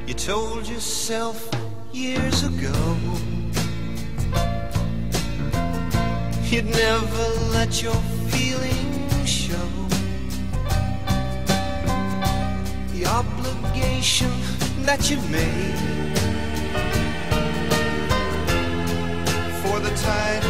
You told yourself years ago you'd never let your feelings show. The obligation that you made for the tide